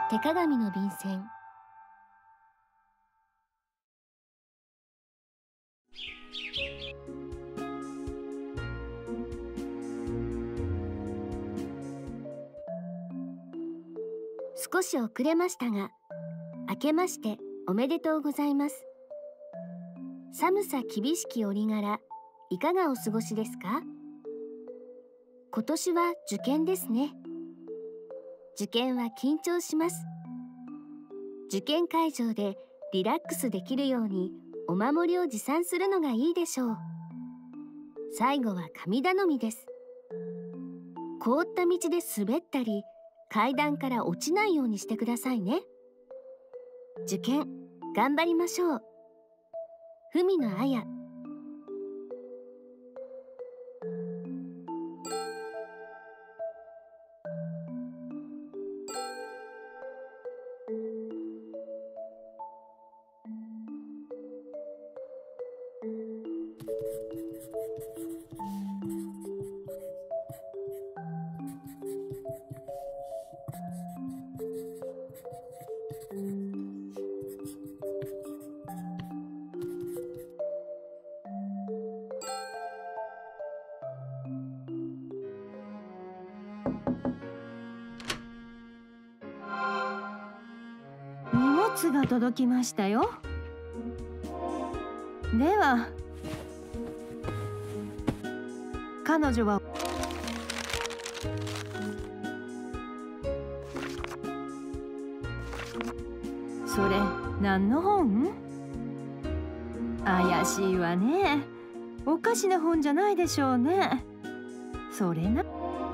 手鏡の便箋。少し遅れましたが、明けましておめでとうございます。寒さ厳しき折柄、いかがお過ごしですか？今年は受験ですね。受験は緊張します。受験会場でリラックスできるようにお守りを持参するのがいいでしょう。最後は神頼みです。凍った道で滑ったり、階段から落ちないようにしてくださいね。受験、頑張りましょう。文野綾。 荷物が届きましたよ。では、彼女はそれ何の本？怪しいわね。おかしな本じゃないでしょうね。それな。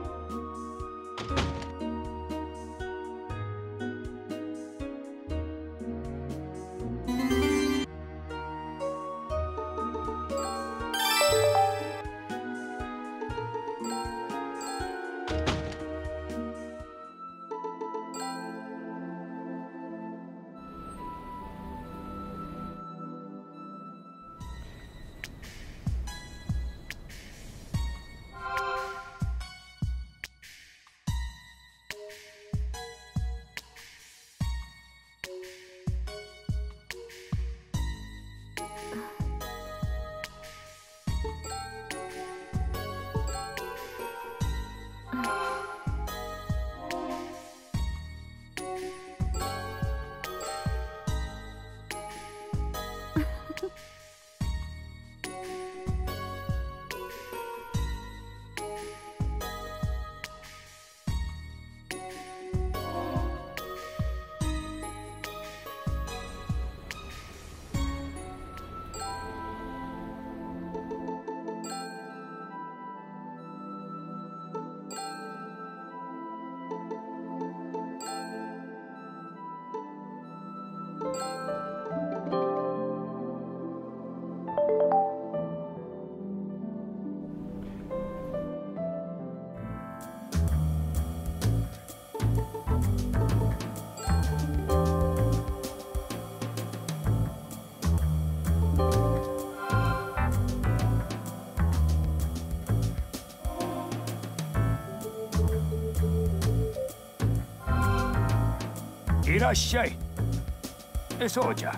いらっしゃい。そうじゃ。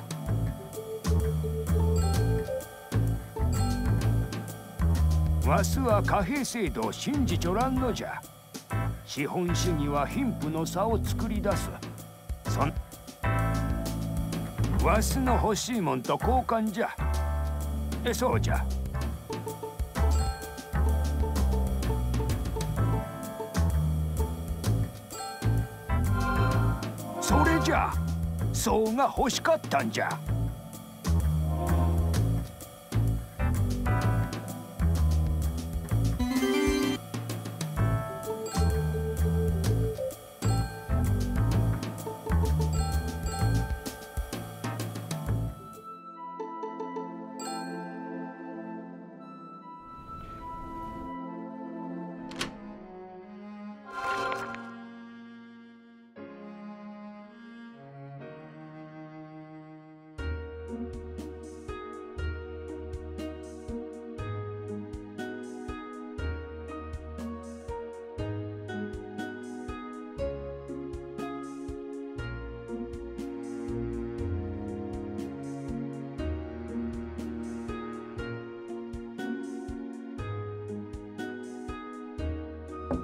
わしは貨幣制度を信じちょらんのじゃ。資本主義は貧富の差を作り出す。わしの欲しいもんと交換じゃ。そうじゃ。それじゃ、そうが欲しかったんじゃ。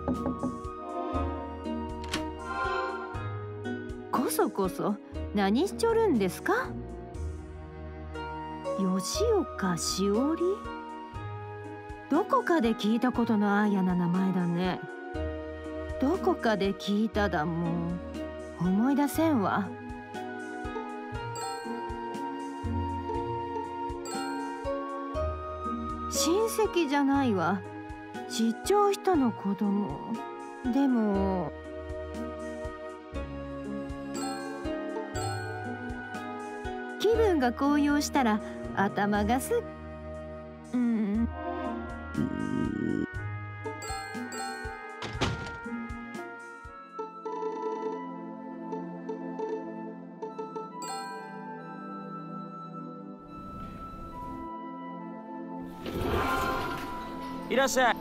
こそこそ何しちょるんですか？吉岡しおり？どこかで聞いたことのあやな名前だね。どこかで聞いただもん。思い出せんわ。親戚じゃないわ。出張人の子供。でも気分が高揚したら頭がすっいらっしゃい。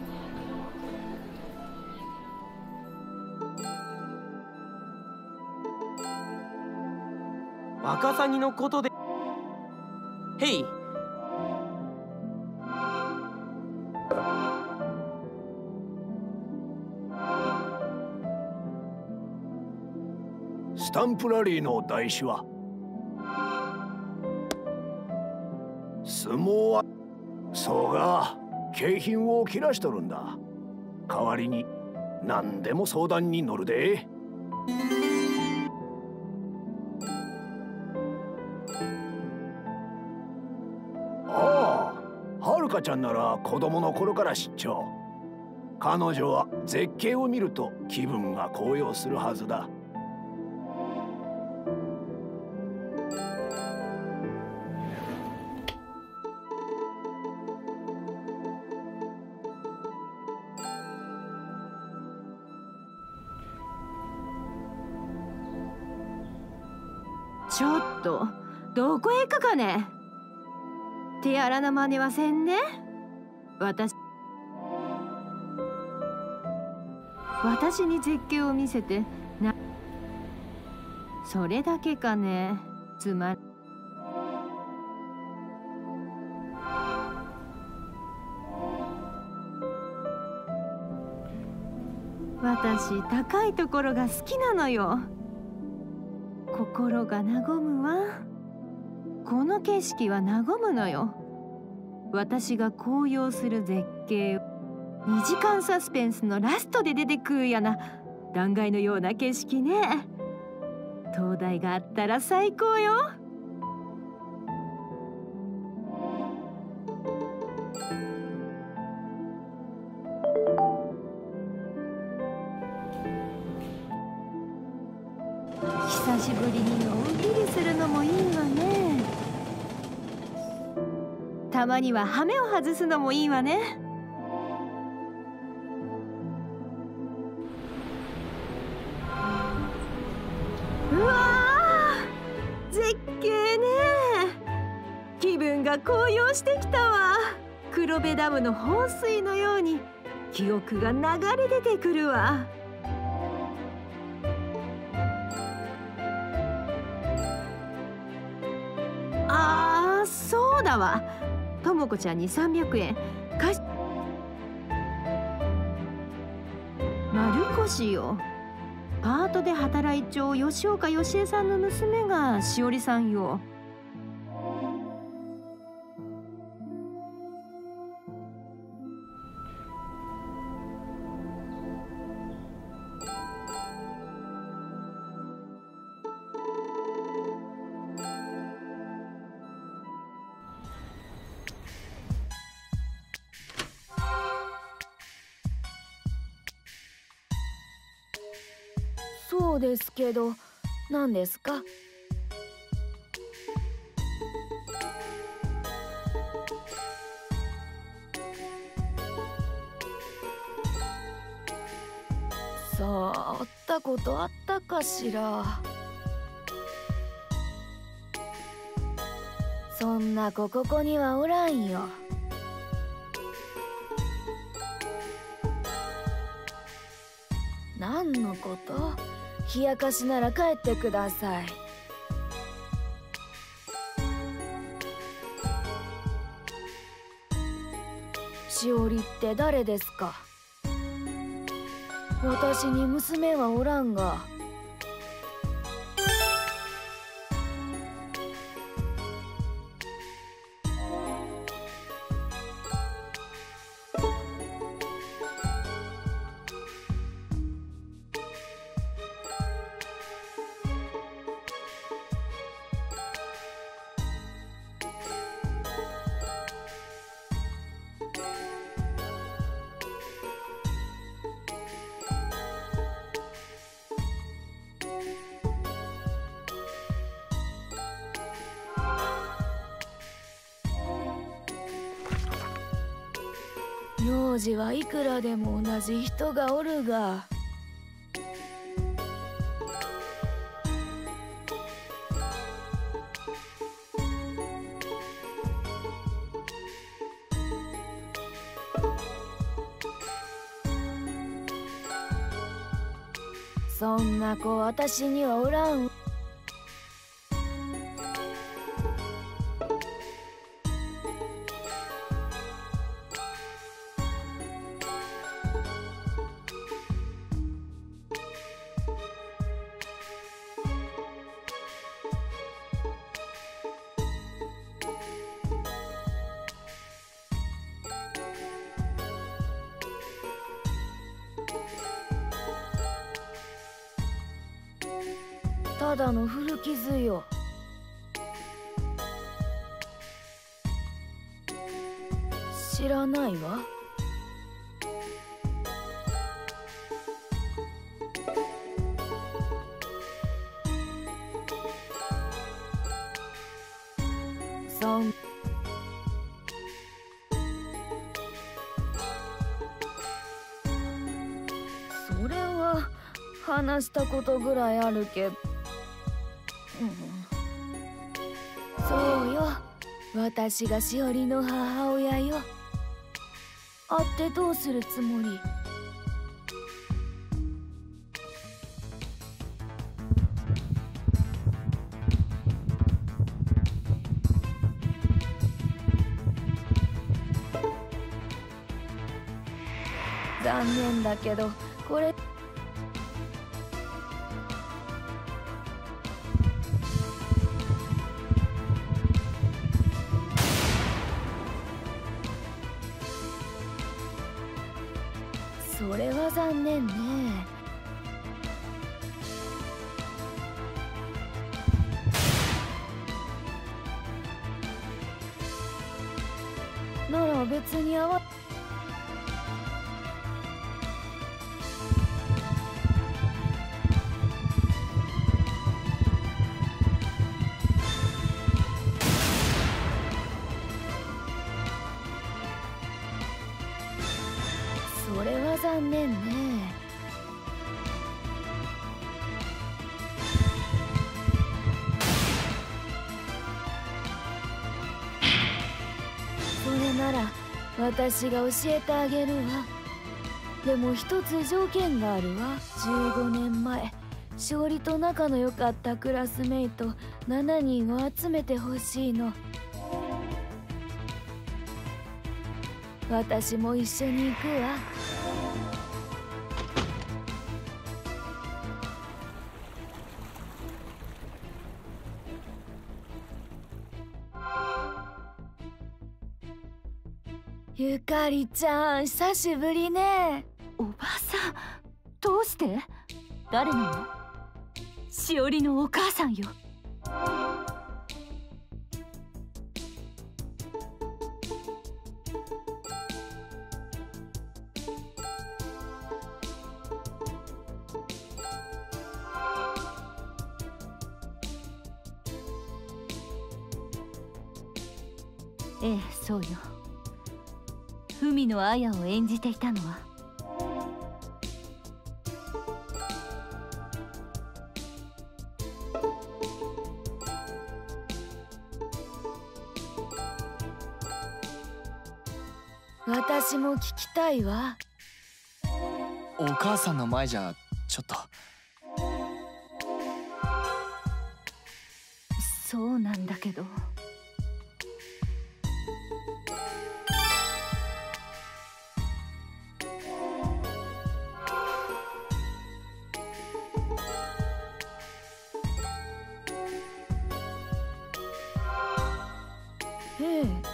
ワカサギのことで。へい。 スタンプラリーの台紙は相撲はそうが景品を切らしとるんだ。代わりに何でも相談に乗るで。ああ、はるかちゃんなら子供の頃から知っちょ。彼女は絶景を見ると気分が高揚するはずだ。 ちょっとどこへ行くかね。手荒な真似はせんね。私に絶景を見せてな、それだけかね。つまり私高いところが好きなのよ。心が和むわ。この景色は和むのよ。私が高揚する絶景を2時間サスペンスのラストで出てくるやな断崖のような景色ね。灯台があったら最高よ。久しぶりにのんびりするのもいいわね。たまには羽目を外すのもいいわね。うわー、絶景ね。気分が高揚してきたわ。黒部ダムの放水のように記憶が流れ出てくるわ。そうだわ。ともこちゃんに300円貸し。丸越よ。パートで働いちょう吉岡よしえさんの娘がしおりさんよ。 そうですけど、何ですか？さあ、会ったことあったかしら。そんな子ここにはおらんよ。何のこと？冷やかしなら帰ってください。しおりって誰ですか？ 私に娘はおらんが。名字はいくらでも同じ人がおるが。そんな子私にはおらん。ただの古傷よ。知らないわ。それは話したことぐらいあるけど。そうよ、私がしおりの母親よ。会ってどうするつもり？残念だけどこれそれは残念ね。なら別にそれは残念ね。それなら私が教えてあげるわ。でも一つ条件があるわ。15年前勝利と仲の良かったクラスメイト7人を集めてほしいの。私も一緒に行くわ。ゆかりちゃん、久しぶりね。 おばさん、どうして？誰なの？しおりのお母さんよ。ええ、そうよ。文の綾を演じていたのは私も聞きたいわ。 お母さんの前じゃちょっと。 そうなんだけど。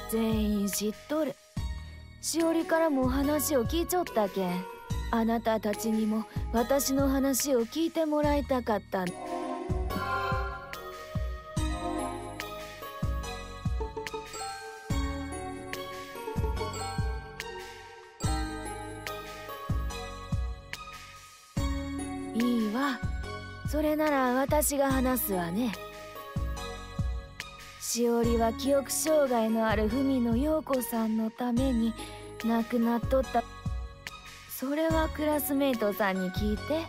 全員知っとる。しおりからも話を聞いちょったけん、あなたたちにも私の話を聞いてもらいたかったん。いいわ。それなら私が話すわね。しおりは記憶障害のある文野陽子さんのために亡くなっとった。それはクラスメイトさんに聞いて。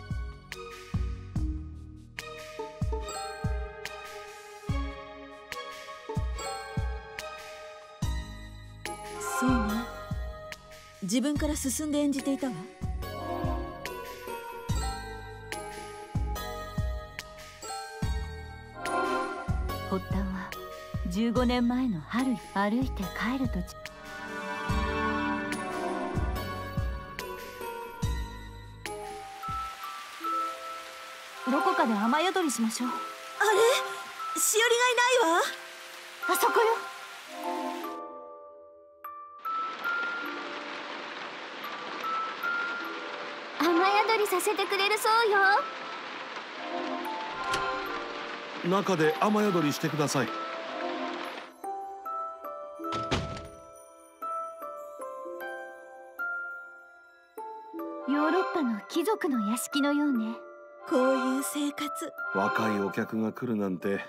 そうね。自分から進んで演じていたわ。 発端は15年前の春、歩いて帰る途中。どこかで雨宿りしましょう。 あれ、しおりがいないわ。 あそこよ。 雨宿りさせてくれるそうよ。 中で雨宿りしてください。 ヨーロッパの貴族の屋敷のようね。 こういう生活。 若いお客が来るなんて。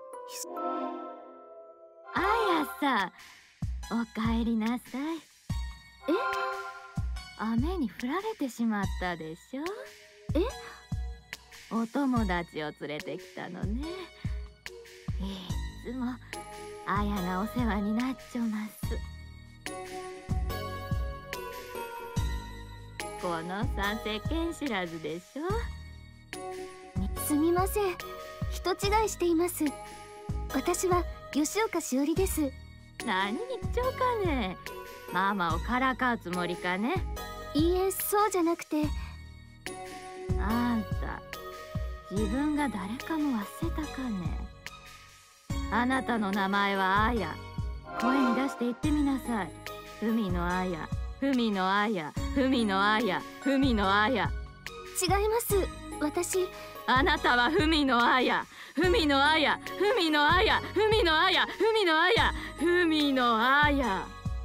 あやさ、おかえりなさい。雨に降られてしまったでしょ。お友達を連れてきたのね。いつもあやがお世話になっちょます。このさ世間知らずでしょ。 すみません、人違いしています。私は吉岡しおりです。 何言っちゃうかね。ママをからかうつもりかね。 いいえ、そうじゃなくて。 あんた自分が誰かも忘れたかね。あなたの名前はあや。声に出して言ってみなさい。海のあや、海のあや、海のあや、海のあや。 違います。私。 あなたは海のあや、海のあや、海のあや、海のあや、海のあや、海のあや。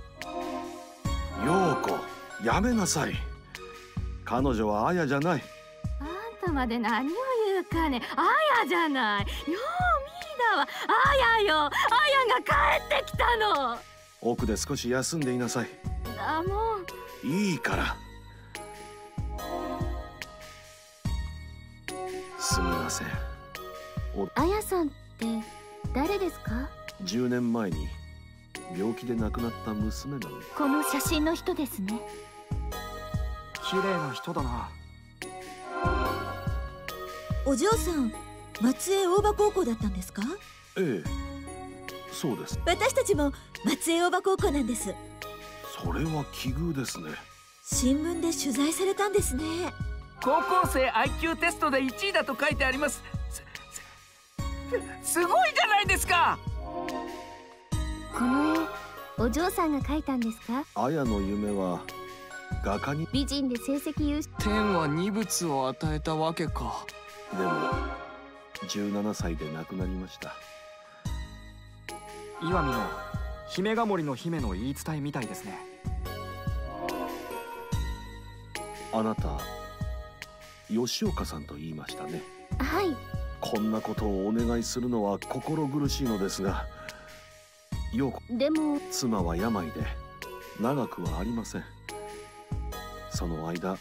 陽子、やめなさい。彼女はあやじゃない。 あんたまで何を言うかね。あやじゃない。よう見だわ。あやよ。あやが帰ってきたの。 奥で少し休んでいなさい。 だもん。 いいから。すみません。 あやさんって誰ですか ？10年前に病気で亡くなった娘なの。 この写真の人ですね。 綺麗な人だな。 お嬢さん、松江大場高校だったんですか？ ええ、そうです。 私たちも松江大場高校なんです。 それは奇遇ですね。 新聞で取材されたんですね。 高校生 IQ テストで1位だと書いてあります。すごいじゃないですか。 この絵、お嬢さんが描いたんですか？ あやの夢は画家に。 美人で成績優秀。 天は二物を与えたわけか。 でも17歳で亡くなりました。 岩見の姫ヶ森の姫の言い伝えみたいですね。 あなた吉岡さんと言いましたね。 はい。 こんなことをお願いするのは心苦しいのですが、陽子、 でも妻は病で長くはありません。その間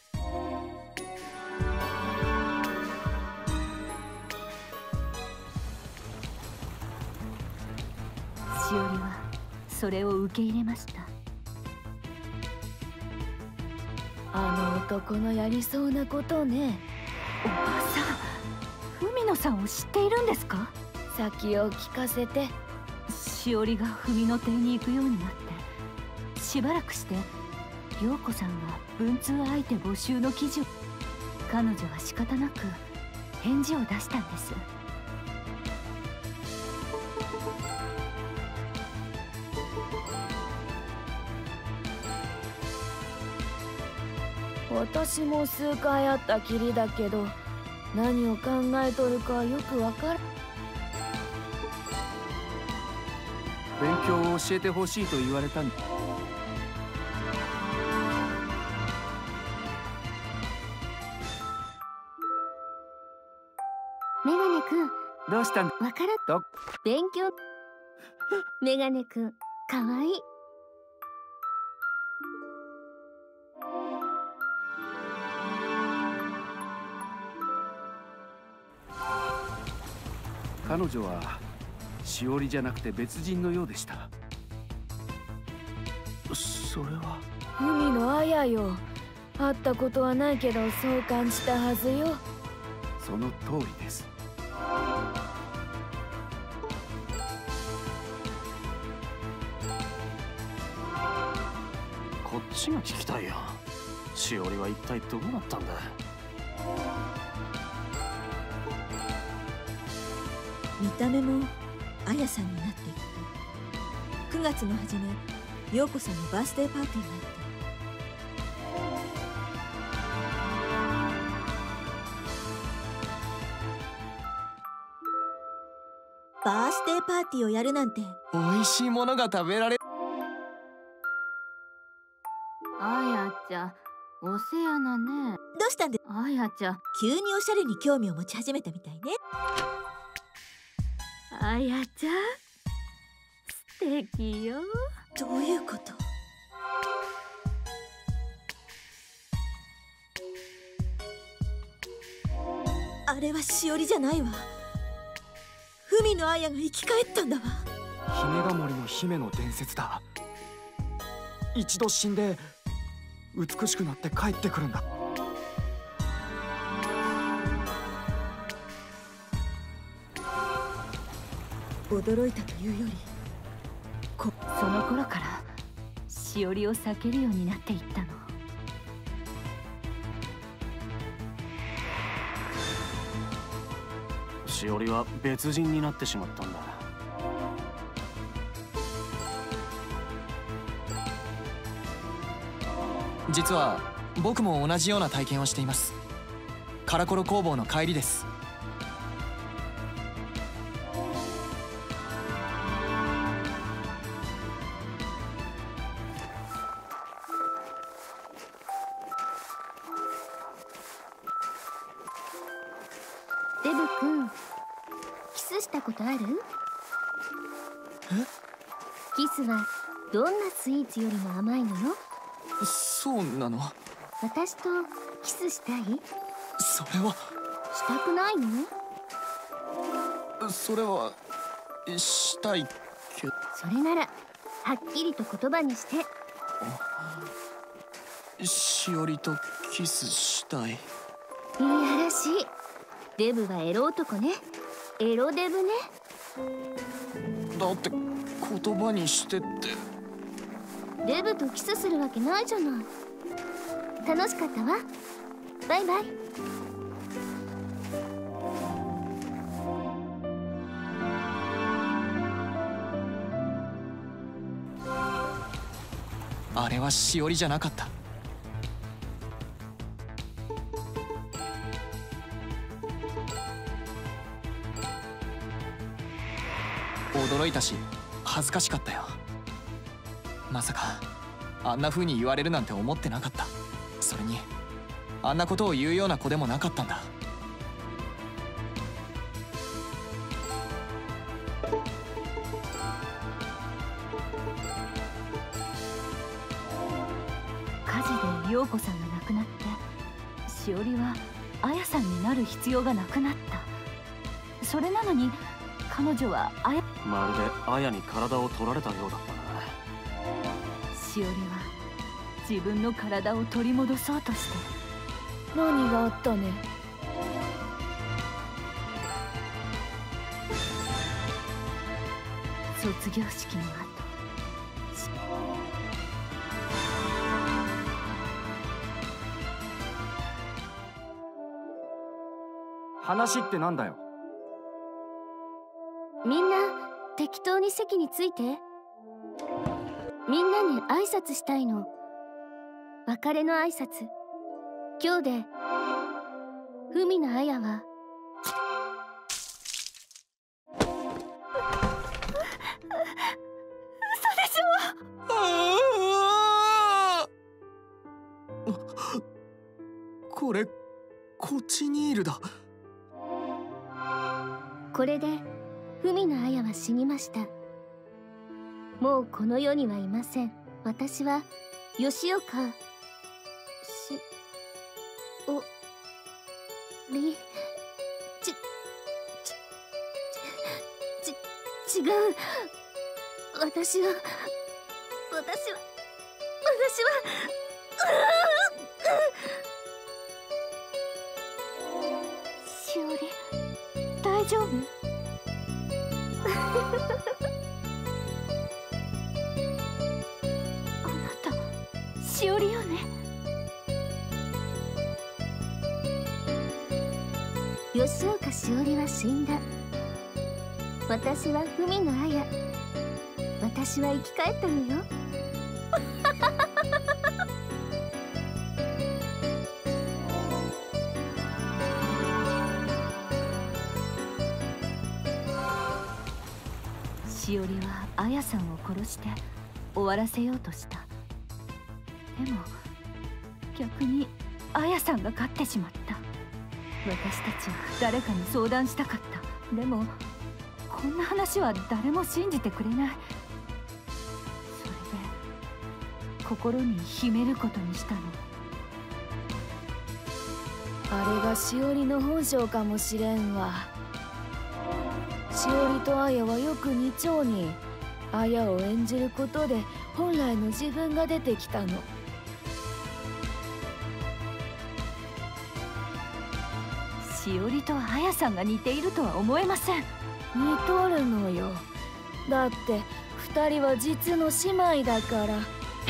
しおりはそれを受け入れました。 あの男のやりそうなことね。 おばさん、文野さんを知っているんですか？ 先を聞かせて。 しおりが文野邸に行くようになってしばらくして陽子さんが文通相手募集の記事を。彼女は仕方なく返事を出したんです。 私も数回会ったきりだけど、何を考えとるかよくわからん。 勉強を教えてほしいと言われたんだ。 メガネくん、 どうしたんわからんと勉強。メガネくん、かわいい。 彼女はしおりじゃなくて別人のようでした。 それは海のあやよ。会ったことはないけどそう感じたはずよ。 その通りです。 こっちが聞きたいよ。しおりは一体どうなったんだ。 見た目もあやさんになっていった。9月の初め、陽子さんのバースデーパーティーがあった。バースデーパーティーをやるなんて。 美味しいものが食べられる。 あやちゃん、おせやなね。 どうしたんで。 あやちゃん、 急におしゃれに興味を持ち始めたみたいね。 あやちゃん、素敵よ。 どういうこと？あれはしおりじゃないわ。海のあやが生き返ったんだわ。 姫ヶ森の姫の伝説だ。一度死んで美しくなって帰ってくるんだ。 驚いたというより、 その頃からしおりを避けるようになっていったの。 しおりは別人になってしまったんだ。 実は僕も同じような体験をしています。カラコロ工房の帰りです。 デブ君、キスしたことある？ え？ キスはどんなスイーツよりも甘いのよ。 そうなの？ 私とキスしたい？ それは。 したくないの？ それはしたいけど。 それならはっきりと言葉にして。 しおりとキスしたい。 いやらしい。デブはエロ男ね。エロデブね。 だって言葉にしてって。 デブとキスするわけないじゃない。楽しかったわ。バイバイ。 あれはしおりじゃなかった。驚いたし恥ずかしかったよ。まさかあんな風に言われるなんて思ってなかった。それにあんなことを言うような子でもなかったんだ。 火事で陽子さんが亡くなってしおりはあやさんになる必要がなくなった。それなのに彼女はまるであやに体を取られたようだったな。 しおりは自分の体を取り戻そうとして。 何があったね。 卒業式の後、 話ってなんだよ。 みんな適当に席について。みんなに挨拶したいの。別れの挨拶。 今日で文野綾は嘘でしょ。これコチニールだ。 これで文野綾は死にました。もうこの世にはいません。私は吉岡違う。私はしおり、大丈夫？あなたしおりよね。吉岡しおりは死んだ。私は文野綾。私は生き返ったのよ。 しおりは綾さんを殺して終わらせようとした。でも逆に綾さんが勝ってしまった。私たちは誰かに相談したかった。でもこんな話は誰も信じてくれない。それで心に秘めることにしたの。あれがしおりの本性かもしれんわ。しおりと綾はよく二丁に。綾を演じることで本来の自分が出てきたの。しおりと綾さんが似ているとは思えません。似とるのよ。だって二人は実の姉妹だから。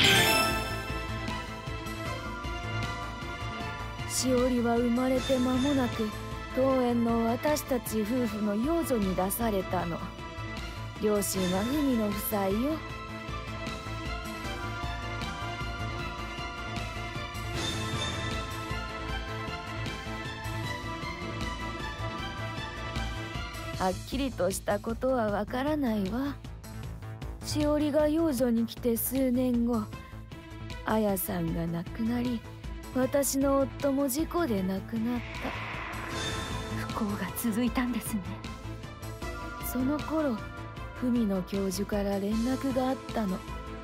しおりは生まれて間もなく当園の私たち夫婦の養女に出されたの。両親は文野夫妻よ。はっきりとしたことはわからないわ。しおりが養女に来て数年後、綾さんが亡くなり、私の夫も事故で亡くなった。不幸が続いたんですね。その頃文野教授から連絡があったの。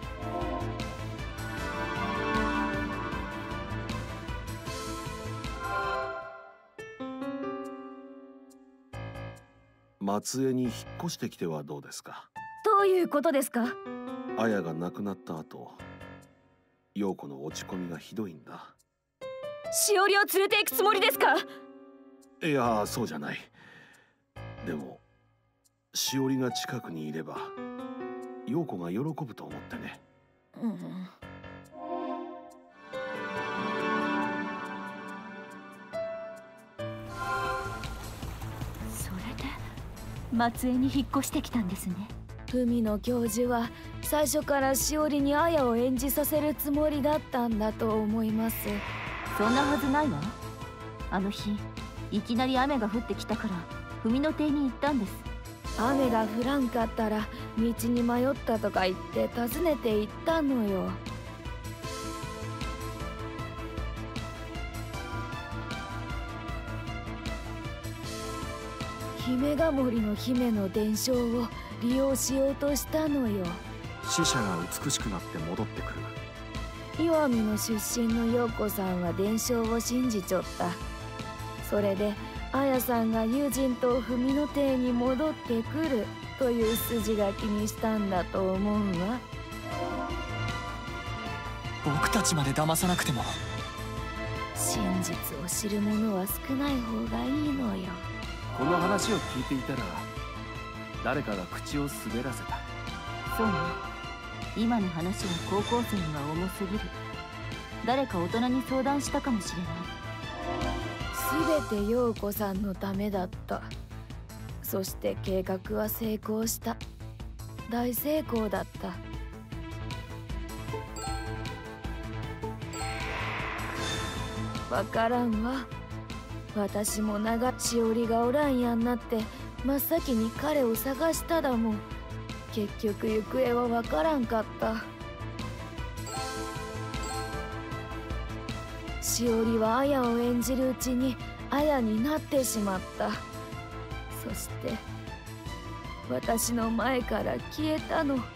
松江に引っ越してきてはどうですか？ どういうことですか？ 綾が亡くなった後、陽子の落ち込みがひどいんだ。 しおりを連れて行くつもりですか？ いや、そうじゃない。でもしおりが近くにいれば陽子が喜ぶと思ってね。 それで松江に引っ越してきたんですね。文野教授は最初からしおりに綾を演じさせるつもりだったんだと思います。 そんなはずないわ。あの日いきなり雨が降ってきたから文野邸に行ったんです。 雨が降らんかったら道に迷ったとか言って訪ねて行ったのよ。姫ヶ森の姫の伝承を利用しようとしたのよ。 死者が美しくなって戻ってくる。 石見の出身の陽子さんは伝承を信じちょった。それで綾さんが友人と文野邸に戻ってくるという筋書きにしたんだと思うわ。 僕たちまで騙さなくても。 真実を知る者は少ない方がいいのよ。 この話を聞いていたら誰かが口を滑らせた。 そうね。今の話は高校生には重すぎる。誰か大人に相談したかもしれない。 すべて陽子さんのためだった。そして計画は成功した。大成功だった。 わからんわ。私もしおりがおらんやんなって真っ先に彼を探しただもん。結局行方はわからんかった。しおりはアヤを演じるうちにアヤになってしまった。そして私の前から消えたの。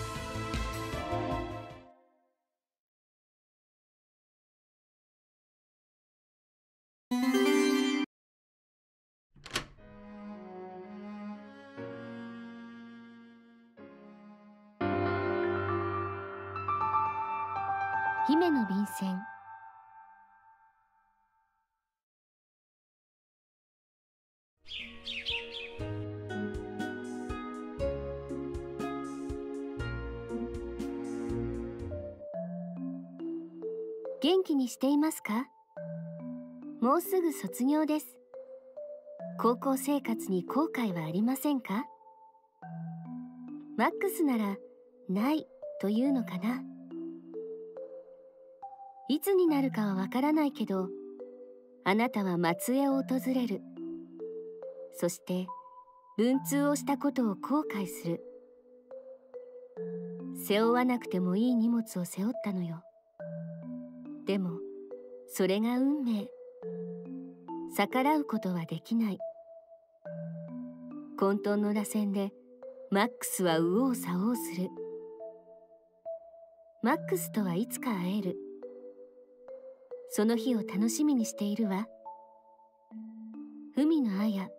姫の便箋。元気にしていますか？もうすぐ卒業です。高校生活に後悔はありませんか？マックスならないというのかな。いつになるかはわからないけど、あなたは松江を訪れる。そして文通をしたことを後悔する。背負わなくてもいい荷物を背負ったのよ。でもそれが運命。逆らうことはできない。混沌の螺旋でマックスは右往左往する。マックスとはいつか会える。その日を楽しみにしているわ。海のあや。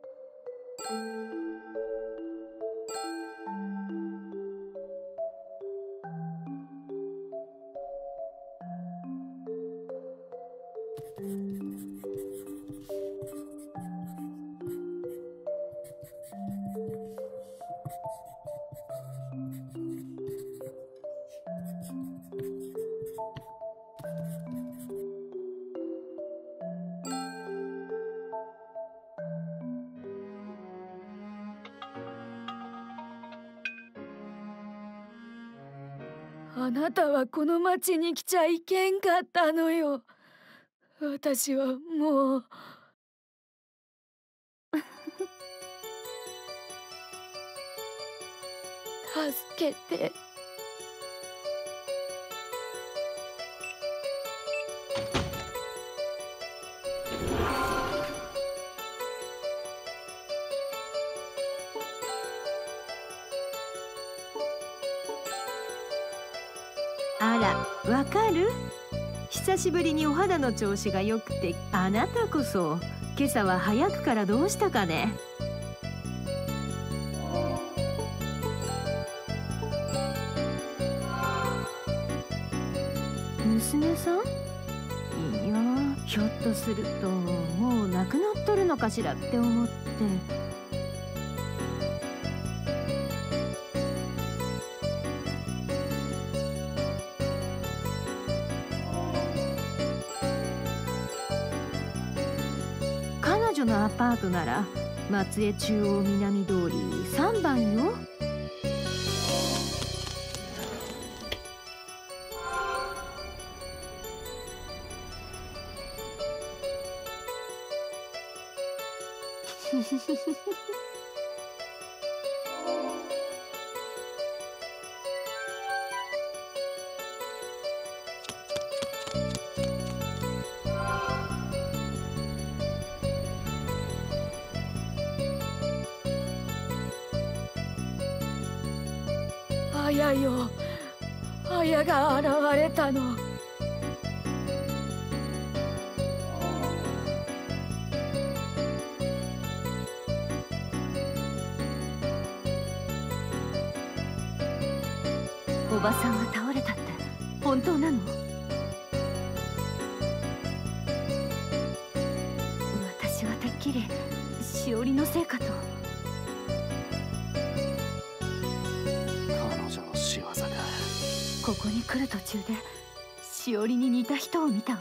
あなたはこの町に来ちゃいけんかったのよ。私はもう助けて。 あら、わかる？久しぶりにお肌の調子が良くて、あなたこそ今朝は早くからどうしたかね？娘さん？いや、ひょっとするともう亡くなっとるのかしらって思って。彼女のアパートなら松江中央南通り3番よ。 あやよ、あやが現れたの。 おばさんが倒れたって本当なの？私はてっきりしおりのせいかと。 彼女の仕業か。 ここに来る途中でしおりに似た人を見たわ。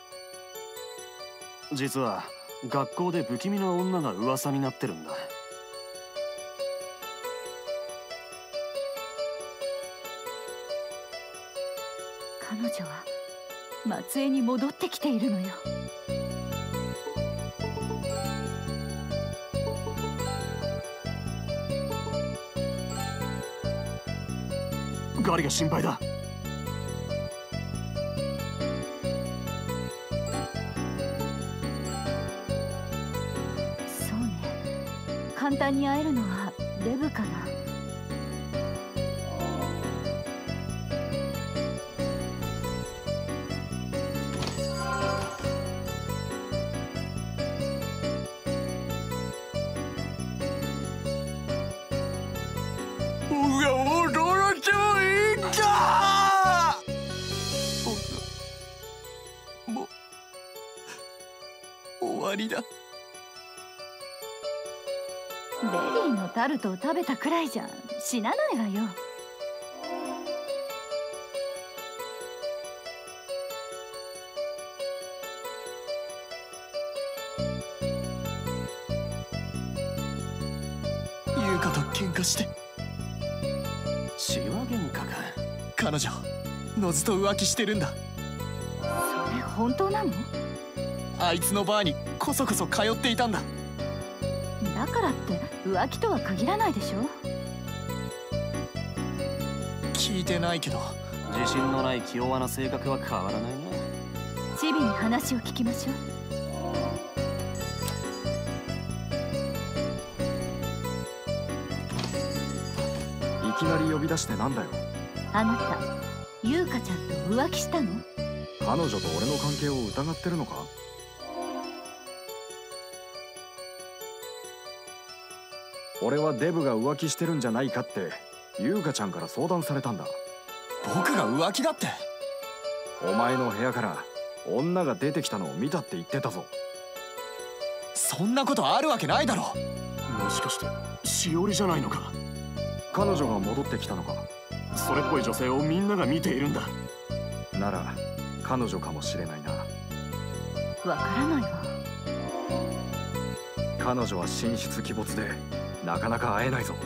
実は学校で不気味な女が噂になってるんだ。 彼女は末裔に戻ってきているのよ。 ガリが心配だ。 そうね、簡単に会えるのはデブかな。 だ。 ベリーのタルトを食べたくらいじゃ死なないわよ。 優香と喧嘩して。 血は喧嘩か。 彼女ノズと浮気してるんだ。 それ本当なの？ あいつのバーにこそこそ通っていたんだ。 だからって浮気とは限らないでしょ。 聞いてないけど。 自信のない気弱な性格は変わらないね。 チビに話を聞きましょう。 いきなり呼び出してなんだよ。 あなた優香ちゃんと浮気したの？ 彼女と俺の関係を疑ってるのか？俺はデブが浮気してるんじゃないかって優香ちゃんから相談されたんだ。 僕が浮気だって？ お前の部屋から女が出てきたのを見たって言ってたぞ。 そんなことあるわけないだろ。 もしかしてしおりじゃないのか？ 彼女が戻ってきたのか？ それっぽい女性をみんなが見ているんだ。 なら彼女かもしれないな。 わからないわ。 彼女は神出鬼没でなかなか会えないぞ。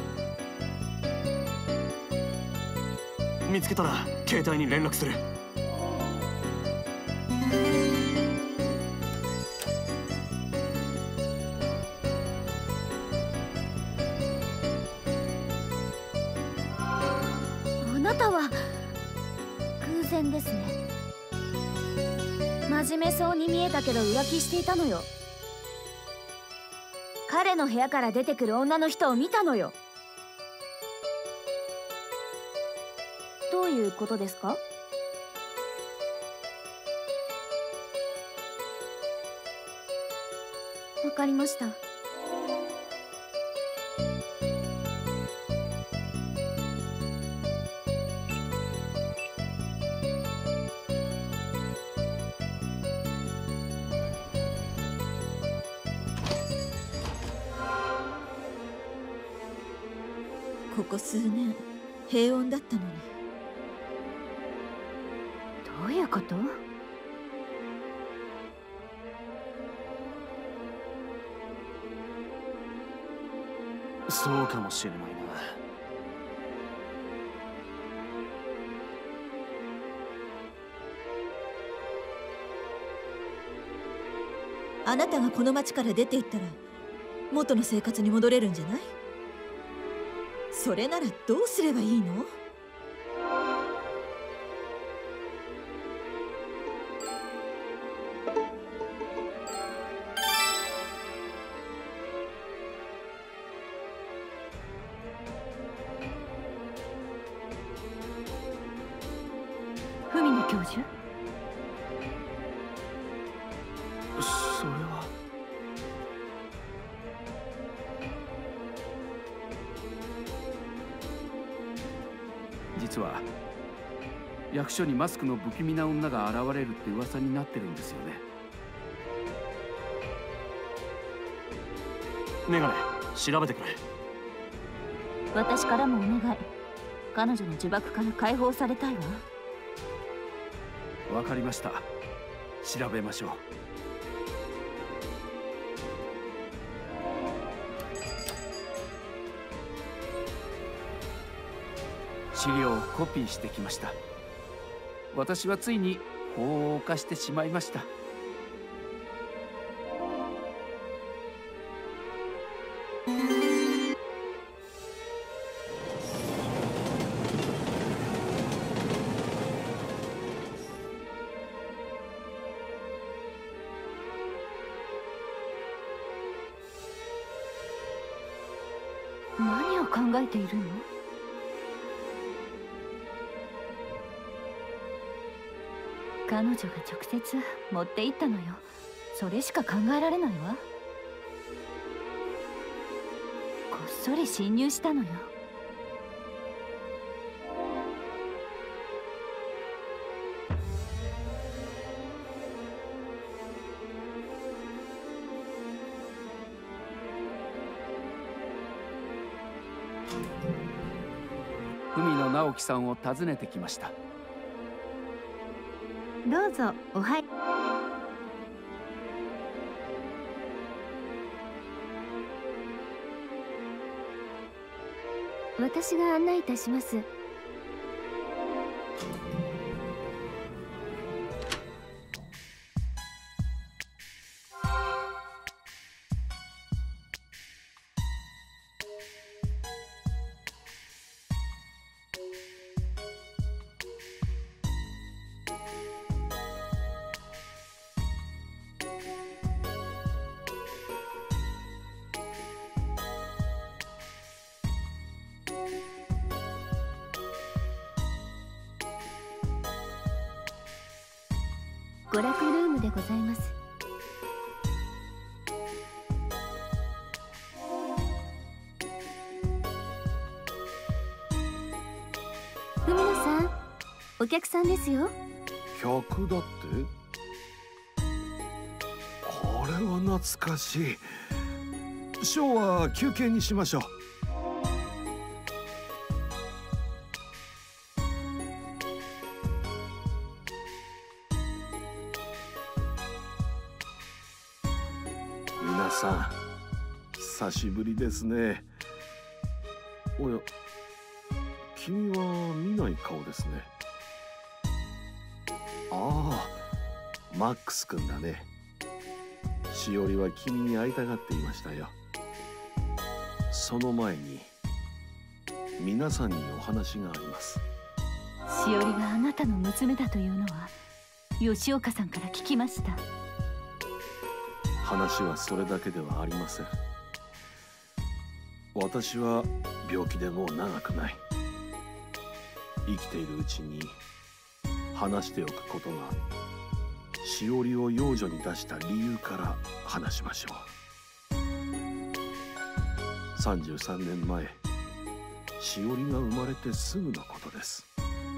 見つけたら携帯に連絡する。 あなたは偶然ですね。真面目そうに見えたけど浮気していたのよ。彼の部屋から出てくる女の人を見たのよ。どういうことですか？わかりました。 ここ数年平穏だったのに。 どういうこと？ そうかもしれないな。 あなたがこの町から出て行ったら元の生活に戻れるんじゃない？それならどうすればいいの？ 文野教授？ それは。実は役所にマスクの不気味な女が現れるって噂になってるんですよね。 メガネ調べてくれ。 私からもお願い。彼女の呪縛から解放されたいわ。 わかりました。調べましょう。資料をコピーしてきました。私はついに法を犯してしまいました。 何を考えているの？彼女が直接持って行ったのよ。それしか考えられないわ。こっそり侵入したのよ。 文野直樹さんを訪ねてきました。 どうぞお入り。 私が案内いたします。娯楽ルームでございます。文野さん、お客さんですよ。 客だって？これは懐かしい。ショーは休憩にしましょう。皆さん、久しぶりですね。おや、君は見ない顔ですね。ああ、マックス君だね。しおりは君に会いたがっていましたよ。その前に皆さんにお話があります。 しおりがあなたの娘だというのは吉岡さんから聞きました。 話はそれだけではありません。私は病気でもう長くない。生きているうちに話しておくことが、しおりを養女に出した理由から話しましょう。33年前、しおりが生まれてすぐのことです。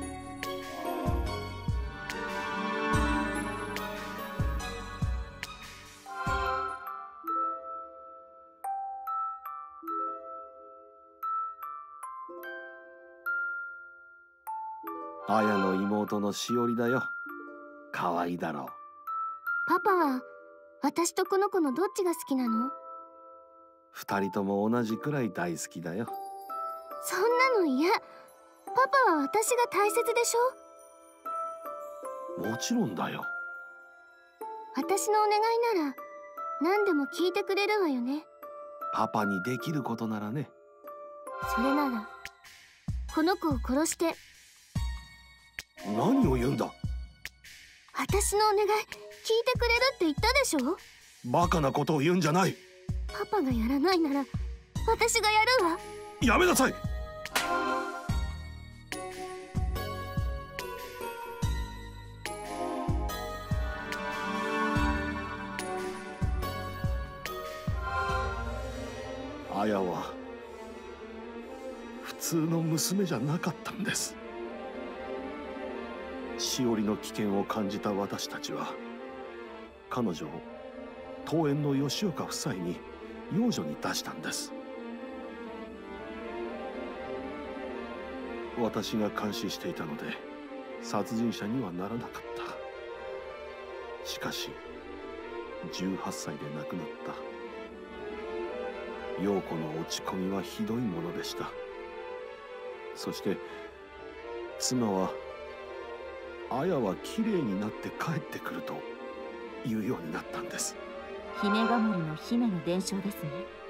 綾の妹のしおりだよ。可愛いだろう。 パパは私とこの子のどっちが好きなの？ 二人とも同じくらい大好きだよ。 そんなの嫌。パパは私が大切でしょ？ もちろんだよ。 私のお願いなら何でも聞いてくれるわよね。 パパにできることならね。 それならこの子を殺して。 何を言うんだ。 私のお願い聞いてくれるって言ったでしょ。 バカなことを言うんじゃない。 パパがやらないなら私がやるわ。 やめなさい。綾は普通の娘じゃなかったんです。しおりの危険を感じた私たちは彼女を東園の吉岡夫妻に養女に出したんです。私が監視していたので殺人者にはならなかった。しかし18歳で亡くなった。陽子の落ち込みはひどいものでした。そして妻は綾はきれいになって帰ってくると言うようになったんです。 姫がもりの姫の伝承ですね。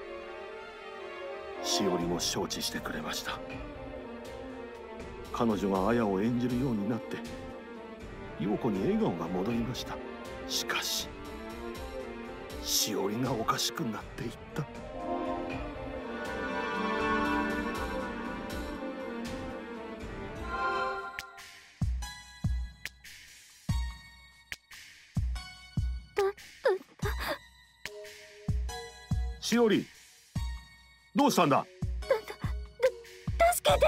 しおりも承知してくれました。彼女が綾を演じるようになって陽子に笑顔が戻りました。しかししおりがおかしくなっていった。しおり、どうしたんだ？ 助けて。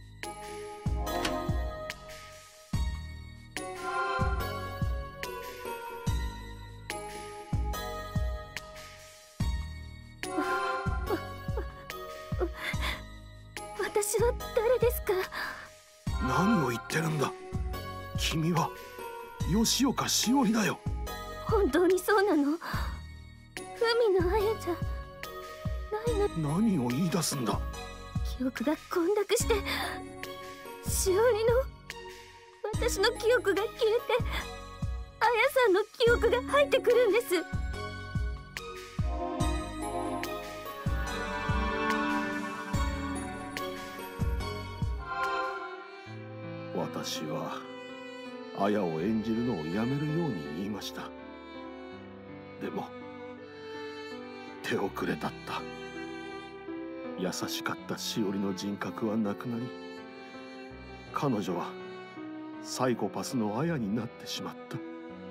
私は誰ですか？ 何を言ってるんだ。君は吉岡しおりだよ。 本当にそうなの？海の綾じゃないの？ 何を言い出すんだ。 記憶が混濁して、しおりの私の記憶が消えて、綾さんの記憶が入ってくるんです。 私は綾を演じるのをやめるように言いました。でも手遅れだった。優しかったしおりの人格はなくなり、彼女はサイコパスの綾になってしまった。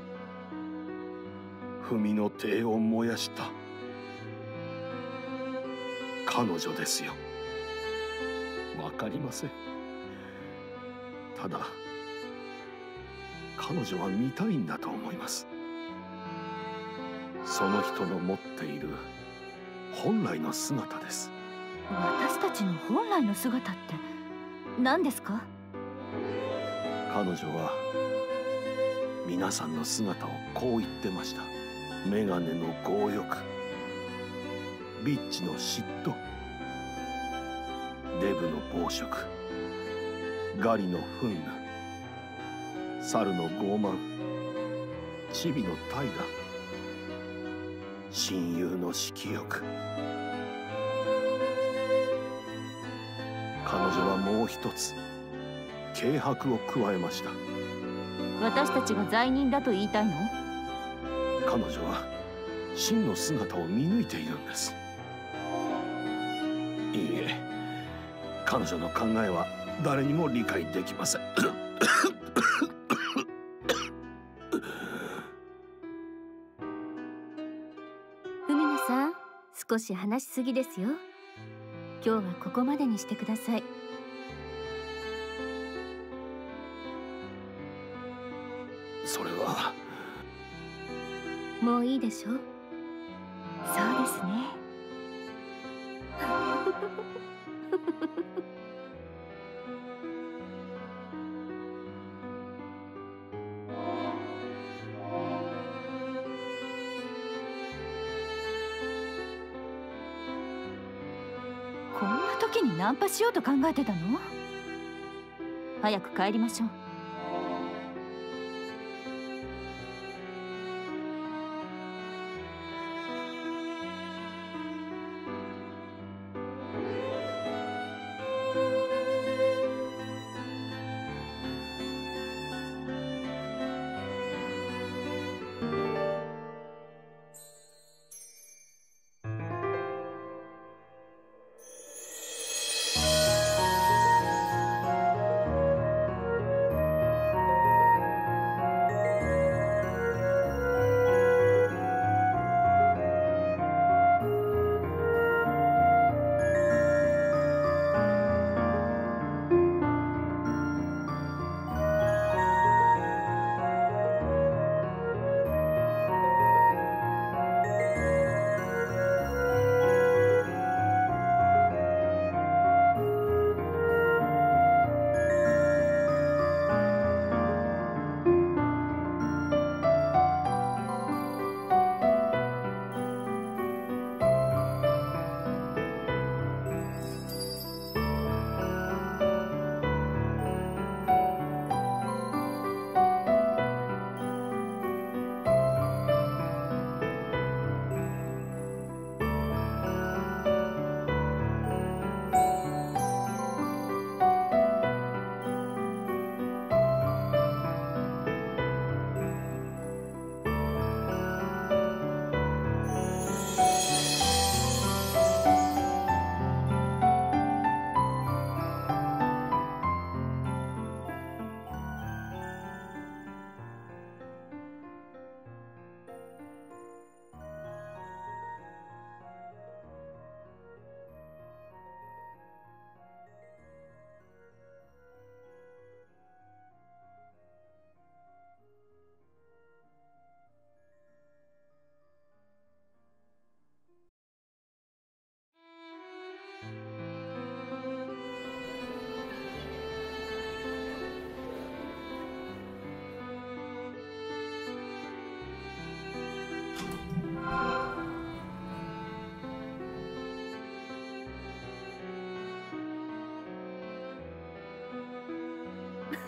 文の手を燃やした彼女ですよ。わかりません。ただ彼女は見たいんだと思います。その人の持っている本来の姿です。 私たちの本来の姿って何ですか？ 彼女は皆さんの姿をこう言ってました。メガネの強欲、ビッチの嫉妬、デブの暴食、ガリの憤怒、猿の傲慢、チビの怠惰、親友の色欲。彼女はもう一つ軽薄を加えました。 私たちが罪人だと言いたいの？ 彼女は真の姿を見抜いているんです。いいえ、彼女の考えは誰にも理解できません。 海野さん、少し話しすぎですよ。今日はここまでにしてください。 それはもういいでしょ？そうですね。 こんな時にナンパしようと考えてたの？早く帰りましょう。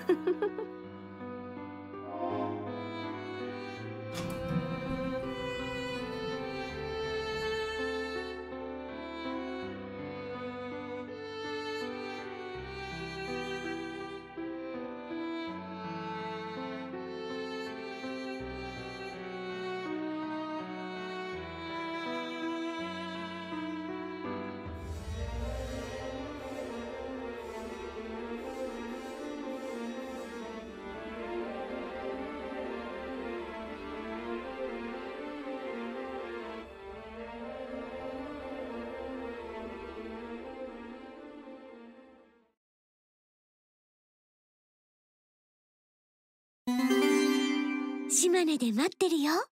島根で待ってるよ。